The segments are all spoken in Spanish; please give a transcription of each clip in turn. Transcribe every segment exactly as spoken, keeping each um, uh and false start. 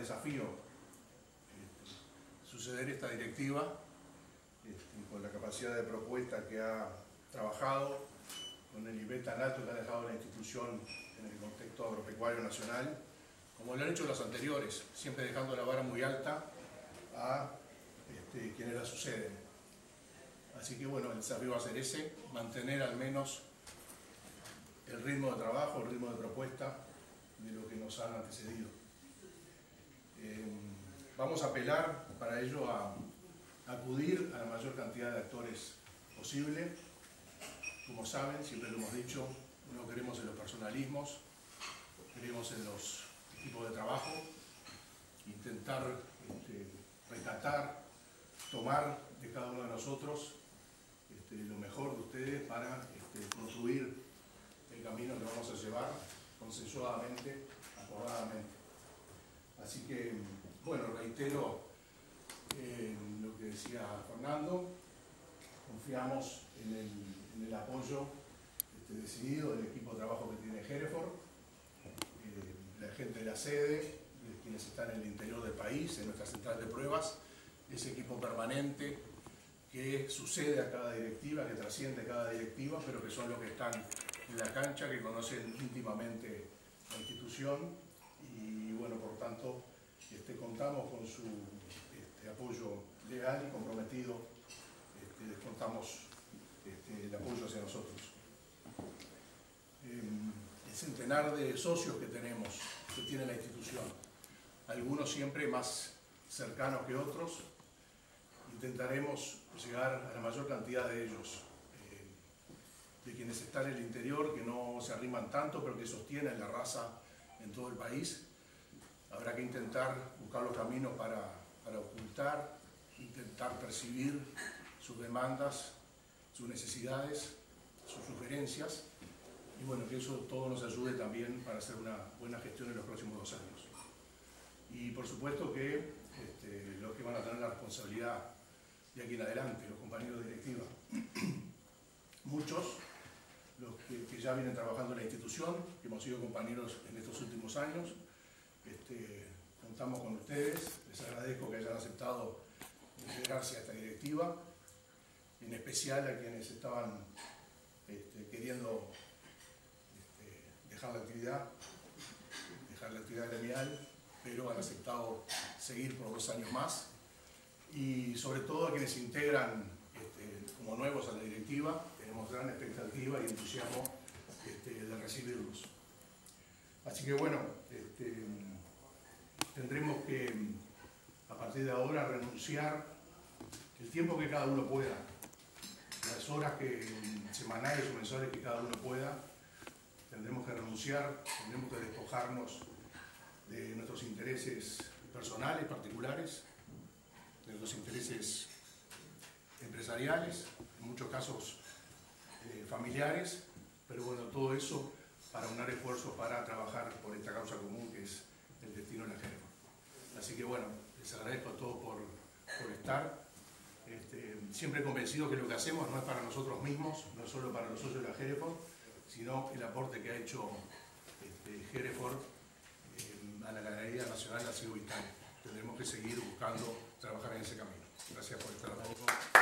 desafío este, suceder esta directiva este, con la capacidad de propuesta que ha trabajado, con el nivel tan alto que ha dejado la institución en el contexto agropecuario nacional, como lo han hecho los anteriores, siempre dejando la vara muy alta a este, quienes la suceden. Así que bueno, el desafío va a ser ese, mantener al menos el ritmo de trabajo, el ritmo de propuesta de lo que nos han antecedido. Eh, vamos a apelar para ello a, a acudir a la mayor cantidad de actores posible. Como saben, siempre lo hemos dicho, no creemos en los personalismos, creemos en los equipos de trabajo, intentar este, rescatar, tomar de cada uno de nosotros este, lo mejor de ustedes para este, construir el camino que vamos a llevar consensuadamente, acordadamente. Así que, bueno, reitero eh, lo que decía Fernando, confiamos en el, en el apoyo este, decidido del equipo de trabajo que tiene Hereford, eh, la gente de la sede, de quienes están en el interior del país, en nuestra central de pruebas, ese equipo permanente que sucede a cada directiva, que trasciende cada directiva, pero que son los que están en la cancha, que conocen íntimamente la institución y bueno, por tanto, este, contamos con su este, apoyo legal y comprometido, este, les contamos este, el apoyo hacia nosotros. Eh, el centenar de socios que tenemos, que tiene la institución, algunos siempre más cercanos que otros, intentaremos llegar a la mayor cantidad de ellos, de quienes están en el interior, que no se arriman tanto, pero que sostienen la raza en todo el país. Habrá que intentar buscar los caminos para, para ocultar, intentar percibir sus demandas, sus necesidades, sus sugerencias, y bueno, que eso todo nos ayude también para hacer una buena gestión en los próximos dos años. Y por supuesto que este, los que van a tener la responsabilidad de aquí en adelante, los compañeros de directiva, muchos, los que, que ya vienen trabajando en la institución, que hemos sido compañeros en estos últimos años. Este, contamos con ustedes, les agradezco que hayan aceptado integrarse a esta directiva, en especial a quienes estaban este, queriendo este, dejar la actividad, dejar la actividad gremial, pero han aceptado seguir por dos años más, y sobre todo a quienes se integran este, como nuevos a la directiva. Tenemos gran expectativa y entusiasmo este, de recibirlos. Así que bueno, este, tendremos que a partir de ahora renunciar el tiempo que cada uno pueda, las horas que, semanales o mensuales que cada uno pueda. Tendremos que renunciar, tendremos que despojarnos de nuestros intereses personales, particulares, de nuestros intereses empresariales, en muchos casos Eh, familiares, pero bueno, todo eso para unar esfuerzos para trabajar por esta causa común que es el destino de la Hereford. Así que bueno, les agradezco a todos por, por estar, este, siempre convencido que lo que hacemos no es para nosotros mismos, no es solo para los socios de la Hereford, sino el aporte que ha hecho este, Hereford eh, a la ganadería nacional ha sido vital. Tendremos que seguir buscando trabajar en ese camino. Gracias por estar aquí.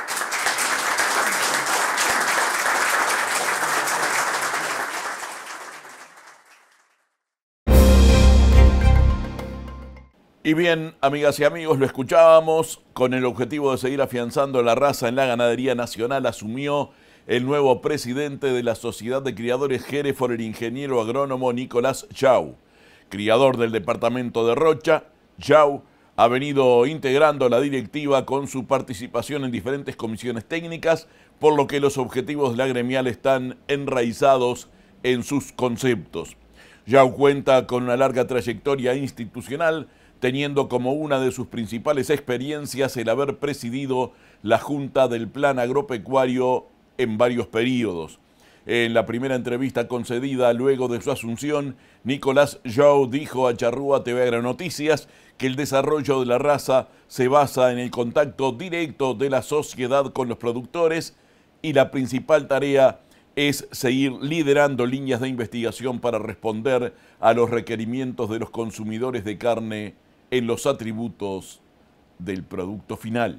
Y bien, amigas y amigos, lo escuchábamos. Con el objetivo de seguir afianzando la raza en la ganadería nacional, asumió el nuevo presidente de la Sociedad de Criadores Hereford, el ingeniero agrónomo Nicolás Jau. Criador del departamento de Rocha, Jau ha venido integrando la directiva con su participación en diferentes comisiones técnicas, por lo que los objetivos de la gremial están enraizados en sus conceptos. Jau cuenta con una larga trayectoria institucional, teniendo como una de sus principales experiencias el haber presidido la Junta del Plan Agropecuario en varios periodos. En la primera entrevista concedida luego de su asunción, Nicolás Jau dijo a Charrúa T V Agronoticias que el desarrollo de la raza se basa en el contacto directo de la sociedad con los productores y la principal tarea es seguir liderando líneas de investigación para responder a los requerimientos de los consumidores de carne en los atributos del producto final.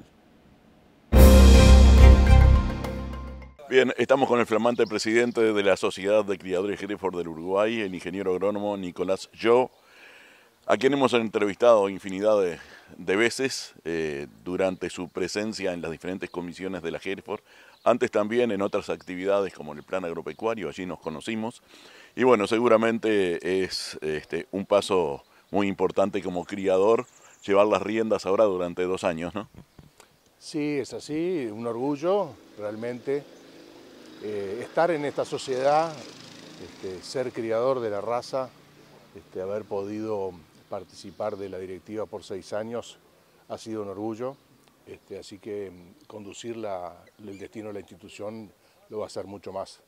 Bien, estamos con el flamante presidente de la Sociedad de Criadores Hereford del Uruguay, el ingeniero agrónomo Nicolás Yo, a quien hemos entrevistado infinidad de, de veces eh, durante su presencia en las diferentes comisiones de la Hereford, antes también en otras actividades como en el plan agropecuario, allí nos conocimos. Y bueno, seguramente es este, un paso muy importante como criador llevar las riendas ahora durante dos años, ¿no? Sí, es así, un orgullo realmente. Eh, estar en esta sociedad, este, ser criador de la raza, este, haber podido participar de la directiva por seis años ha sido un orgullo, este, así que conducir la, el destino de la institución lo va a ser mucho más.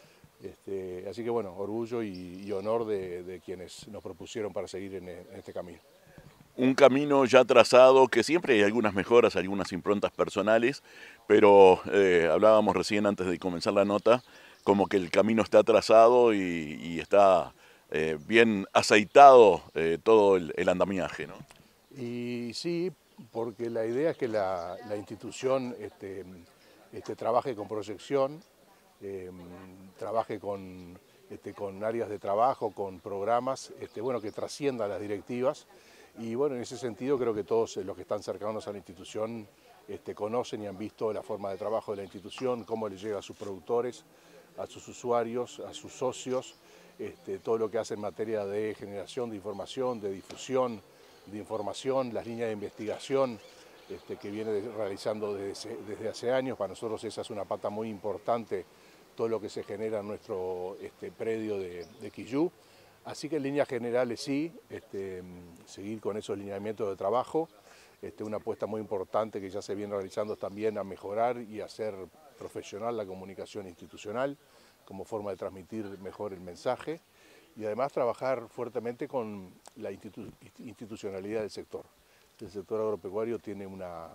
Este, así que bueno, orgullo y, y honor de, de quienes nos propusieron para seguir en, en este camino. Un camino ya trazado, que siempre hay algunas mejoras, algunas improntas personales, pero eh, hablábamos recién antes de comenzar la nota, como que el camino está trazado y, y está eh, bien aceitado eh, todo el, el andamiaje, ¿no? Y sí, porque la idea es que la, la institución este, este, trabaje con proyección, eh, trabaje con, este, con áreas de trabajo, con programas, este, bueno, que trasciendan las directivas. Y bueno, en ese sentido creo que todos los que están cercanos a la institución este, conocen y han visto la forma de trabajo de la institución, cómo le llega a sus productores, a sus usuarios, a sus socios, este, todo lo que hace en materia de generación de información, de difusión de información, las líneas de investigación este, que viene realizando desde, desde hace años. Para nosotros esa es una pata muy importante, todo lo que se genera en nuestro este, predio de, de Quillú. Así que en líneas generales sí, este, seguir con esos lineamientos de trabajo. Este, una apuesta muy importante que ya se viene realizando también a mejorar y hacer profesional la comunicación institucional como forma de transmitir mejor el mensaje y además trabajar fuertemente con la institu institucionalidad del sector. El sector agropecuario tiene una,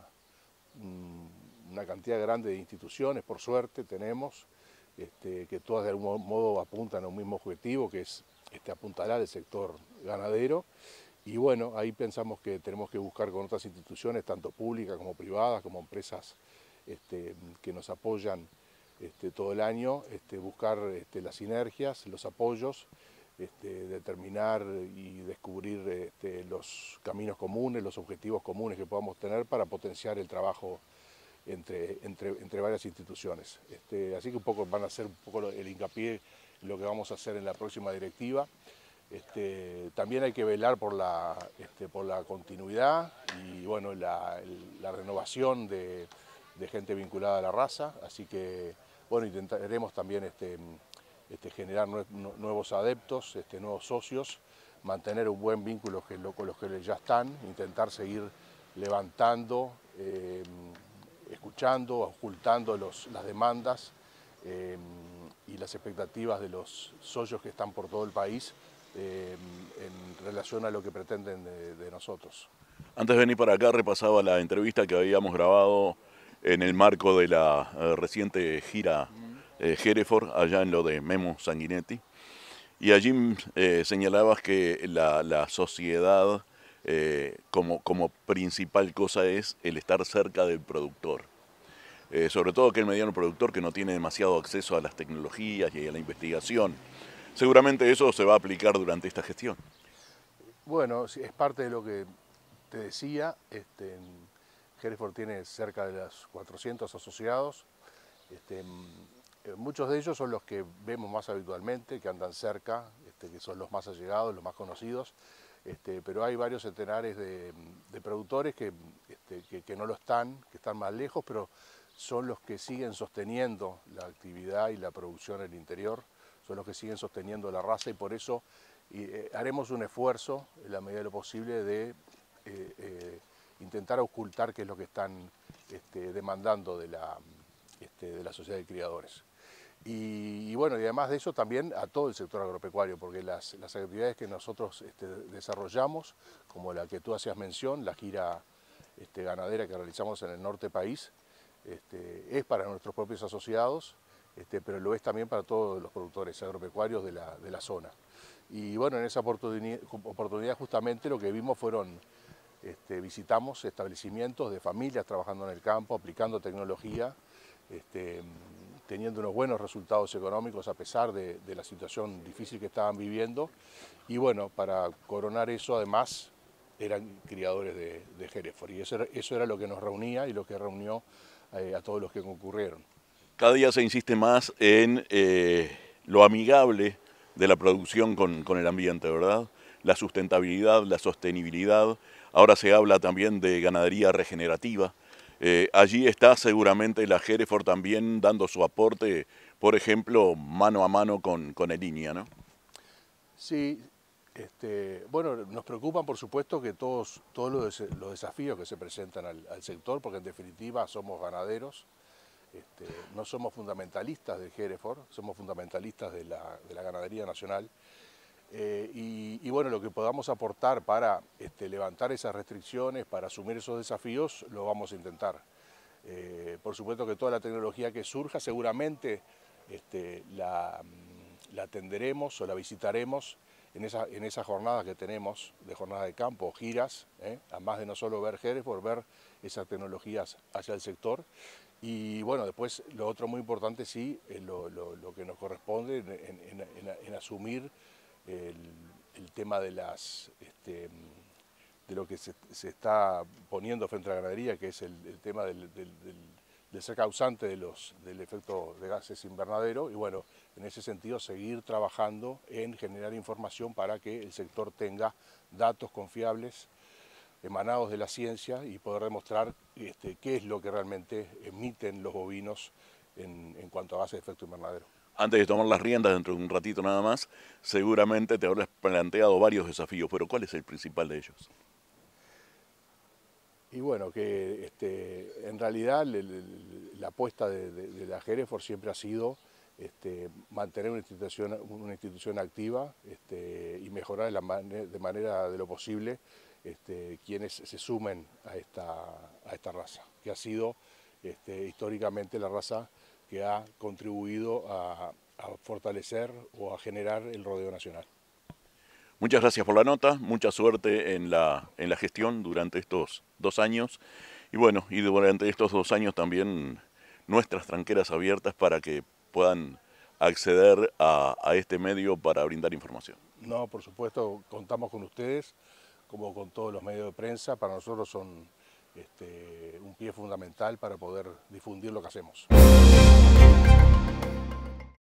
una cantidad grande de instituciones, por suerte tenemos, este, que todas de algún modo apuntan a un mismo objetivo, que es este, apuntalar el sector ganadero. Y bueno, ahí pensamos que tenemos que buscar con otras instituciones, tanto públicas como privadas, como empresas este, que nos apoyan este, todo el año, este, buscar este, las sinergias, los apoyos, este, determinar y descubrir este, los caminos comunes, los objetivos comunes que podamos tener para potenciar el trabajo entre, entre, entre varias instituciones. Este, así que un poco van a ser un poco el hincapié en lo que vamos a hacer en la próxima directiva. Este, también hay que velar por la, este, por la continuidad y bueno, la, el, la renovación de, de gente vinculada a la raza, así que bueno, intentaremos también este, este, generar nuevos adeptos, este, nuevos socios, mantener un buen vínculo con los que ya están, intentar seguir levantando, eh, escuchando, ocultando los, las demandas eh, y las expectativas de los socios que están por todo el país, Eh, en relación a lo que pretenden de, de nosotros. Antes de venir para acá repasaba la entrevista que habíamos grabado en el marco de la eh, reciente gira eh, Hereford, allá en lo de Memo Sanguinetti, y allí eh, señalabas que la, la sociedad eh, como, como principal cosa es el estar cerca del productor. Eh, sobre todo que el mediano productor que no tiene demasiado acceso a las tecnologías y a la investigación. Seguramente eso se va a aplicar durante esta gestión. Bueno, es parte de lo que te decía. Este, Hereford tiene cerca de los cuatrocientos asociados. Este, muchos de ellos son los que vemos más habitualmente, que andan cerca, este, que son los más allegados, los más conocidos. Este, pero hay varios centenares de, de productores que, este, que, que no lo están, que están más lejos, pero son los que siguen sosteniendo la actividad y la producción en el interior. Son los que siguen sosteniendo la raza y por eso eh, haremos un esfuerzo en la medida de lo posible de eh, eh, intentar ocultar qué es lo que están este, demandando de la, este, de la sociedad de criadores. Y, y bueno, y además de eso también a todo el sector agropecuario, porque las, las actividades que nosotros este, desarrollamos, como la que tú hacías mención, la gira este, ganadera que realizamos en el norte del país, este, es para nuestros propios asociados, Este, pero lo es también para todos los productores agropecuarios de la, de la zona. Y bueno, en esa oportunidad, oportunidad justamente lo que vimos fueron este, visitamos establecimientos de familias trabajando en el campo, aplicando tecnología, este, teniendo unos buenos resultados económicos a pesar de, de la situación difícil que estaban viviendo. Y bueno, para coronar eso además eran criadores de, de Hereford, y eso era, eso era lo que nos reunía y lo que reunió eh, a todos los que concurrieron. Cada día se insiste más en eh, lo amigable de la producción con, con el ambiente, ¿verdad? La sustentabilidad, la sostenibilidad. Ahora se habla también de ganadería regenerativa. Eh, allí está seguramente la Hereford también dando su aporte, por ejemplo, mano a mano con, con el I N I A, ¿no? Sí, este, bueno, nos preocupan por supuesto que todos, todos los, des los desafíos que se presentan al, al sector, porque en definitiva somos ganaderos, este, no somos fundamentalistas del Hereford, somos fundamentalistas de la, de la ganadería nacional. Eh, y, y bueno, lo que podamos aportar para este, levantar esas restricciones, para asumir esos desafíos, lo vamos a intentar. Eh, por supuesto que toda la tecnología que surja seguramente este, la, la atenderemos o la visitaremos en, esa, en esas jornadas que tenemos, de jornadas de campo, giras, ¿eh? Además de no solo ver Hereford, ver esas tecnologías hacia el sector. Y bueno, después lo otro muy importante sí, es lo, lo, lo que nos corresponde en, en, en, en asumir El, el tema de las este, de lo que se, se está poniendo frente a la ganadería, que es el, el tema del, del, del, del ser causante de los, del efecto de gases invernadero, y bueno, en ese sentido seguir trabajando en generar información para que el sector tenga datos confiables emanados de la ciencia y poder demostrar este, qué es lo que realmente emiten los bovinos en, en cuanto a gases de efecto invernadero. Antes de tomar las riendas, dentro de un ratito nada más, seguramente te habrás planteado varios desafíos, pero ¿cuál es el principal de ellos? Y bueno, que este, en realidad el, el, la apuesta de, de, de la Hereford siempre ha sido este, mantener una institución, una institución activa este, y mejorar de, la man de manera de lo posible este, quienes se sumen a esta, a esta raza, que ha sido este, históricamente la raza que ha contribuido a, a fortalecer o a generar el rodeo nacional. Muchas gracias por la nota, mucha suerte en la, en la gestión durante estos dos años y bueno, y durante estos dos años también nuestras tranqueras abiertas para que puedan acceder a, a este medio para brindar información. No, por supuesto, contamos con ustedes, como con todos los medios de prensa, para nosotros son este, un pie fundamental para poder difundir lo que hacemos.